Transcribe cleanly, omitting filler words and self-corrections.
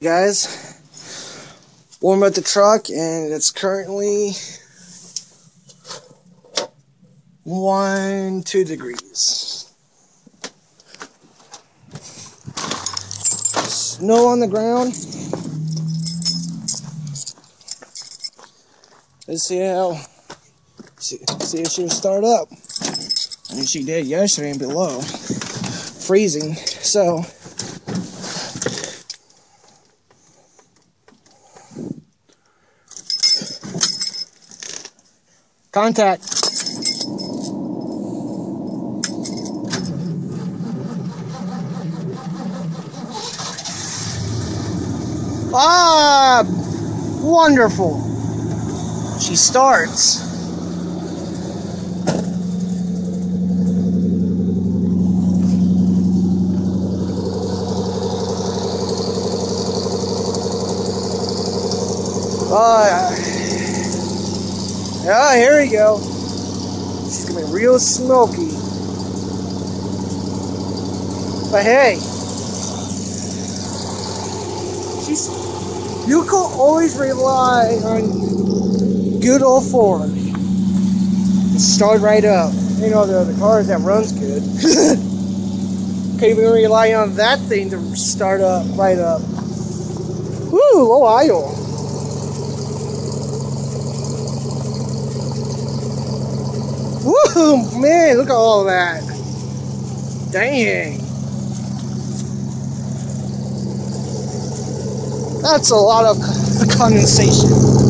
Guys, warm up the truck, and it's currently 2 degrees. Snow on the ground. Let's see if she'll start up. I mean, she did yesterday and below, freezing. So. Contact. Ah, wonderful. She starts. Yeah, here we go. She's gonna be real smoky. But hey, you can always rely on good old Ford. Start right up. You know, the cars that runs good. Can't even rely on that thing to start up right up. Woo, low idle. Woohoo, man, look at all that. Dang. That's a lot of condensation.